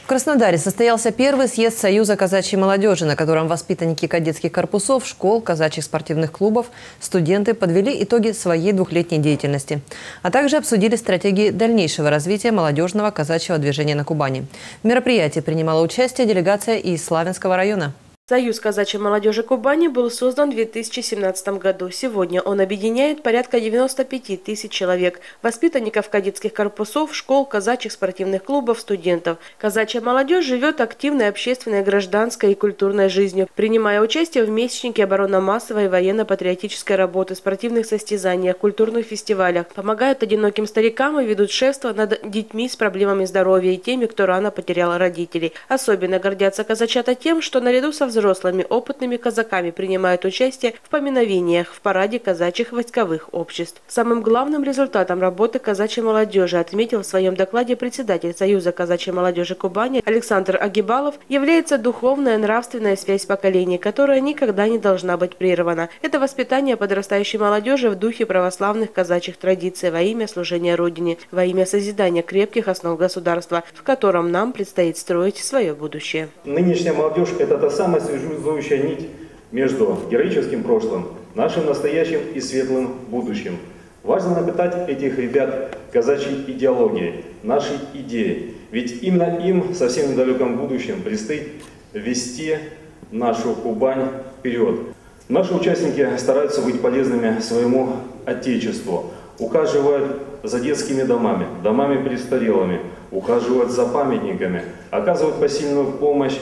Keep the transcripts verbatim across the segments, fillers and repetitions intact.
В Краснодаре состоялся первый съезд Союза казачьей молодежи, на котором воспитанники кадетских корпусов, школ, казачьих спортивных клубов, студенты подвели итоги своей двухлетней деятельности, а также обсудили стратегии дальнейшего развития молодежного казачьего движения на Кубани. В мероприятии принимала участие делегация из Славянского района. Союз казачьей молодежи Кубани был создан в две тысячи семнадцатом году. Сегодня он объединяет порядка девяноста пяти тысяч человек, воспитанников кадетских корпусов, школ, казачьих спортивных клубов, студентов. Казачья молодежь живет активной общественной, гражданской и культурной жизнью, принимая участие в месячнике оборонно-массовой и военно-патриотической работы, спортивных состязаниях, культурных фестивалях, помогают одиноким старикам и ведут шефство над детьми с проблемами здоровья и теми, кто рано потерял родителей. Особенно гордятся казачата тем, что наряду со взрослыми опытными казаками принимают участие в поминовениях в параде казачьих войсковых обществ. Самым главным результатом работы казачьей молодежи, отметил в своем докладе председатель Союза казачьей молодежи Кубани Александр Агибалов, является духовная нравственная связь поколений, которая никогда не должна быть прервана. Это воспитание подрастающей молодежи в духе православных казачьих традиций во имя служения Родине, во имя созидания крепких основ государства, в котором нам предстоит строить свое будущее. Нынешняя молодежь – это та самая связующая нить между героическим прошлым, нашим настоящим и светлым будущим. Важно напитать этих ребят казачьей идеологией, нашей идеей. Ведь именно им в совсем недалеком будущем предстоит вести нашу Кубань вперед. Наши участники стараются быть полезными своему Отечеству, ухаживают за детскими домами, домами престарелыми, ухаживают за памятниками, оказывают посильную помощь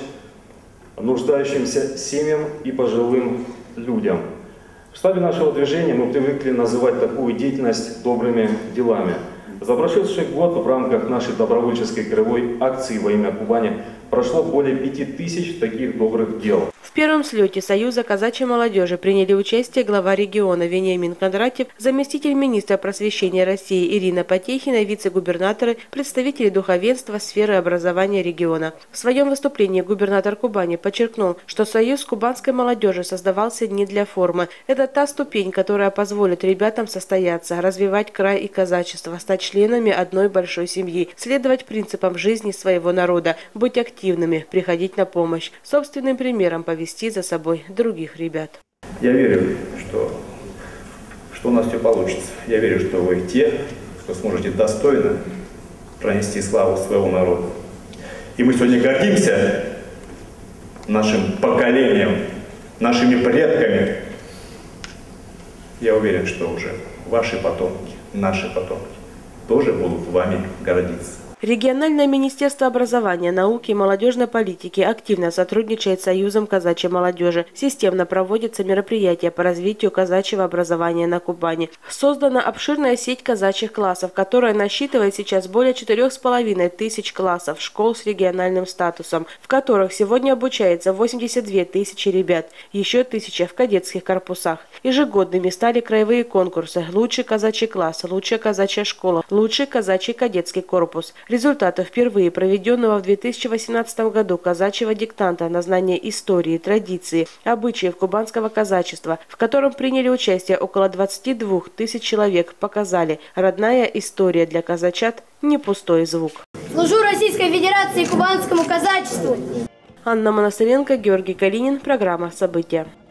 нуждающимся семьям и пожилым людям. В штабе нашего движения мы привыкли называть такую деятельность добрыми делами. За прошедший год в рамках нашей добровольческой краевой акции во имя Кубани прошло более пяти тысяч таких добрых дел. В первом слете Союза казачьей молодежи приняли участие глава региона Вениамин Кондратьев, заместитель министра просвещения России Ирина Потехина, вице-губернаторы, представители духовенства сферы образования региона. В своем выступлении губернатор Кубани подчеркнул, что Союз кубанской молодежи создавался не для формы. Это та ступень, которая позволит ребятам состояться, развивать край и казачество, стать членами одной большой семьи, следовать принципам жизни своего народа, быть активными, приходить на помощь, собственным примером повести за собой других ребят. Я верю, что, что у нас все получится. Я верю, что вы те, кто сможете достойно пронести славу своего народа. И мы сегодня гордимся нашим поколением, нашими предками. Я уверен, что уже ваши потомки, наши потомки тоже будут вами гордиться. Региональное министерство образования, науки и молодежной политики активно сотрудничает с Союзом казачьей молодежи. Системно проводятся мероприятия по развитию казачьего образования на Кубани. Создана обширная сеть казачьих классов, которая насчитывает сейчас более четырёх с половиной тысяч классов школ с региональным статусом, в которых сегодня обучается восемьдесят две тысячи ребят, еще тысяча в кадетских корпусах. Ежегодными стали краевые конкурсы «Лучший казачий класс», «Лучшая казачья школа», «Лучший казачий кадетский корпус». Результаты впервые проведенного в две тысячи восемнадцатом году казачьего диктанта на знание истории, традиции, обычаев кубанского казачества, в котором приняли участие около двадцати двух тысяч человек, показали: родная история для казачат не пустой звук. Служу Российской Федерации кубанскому казачеству. Анна Монастыренко, Георгий Калинин. Программа «События».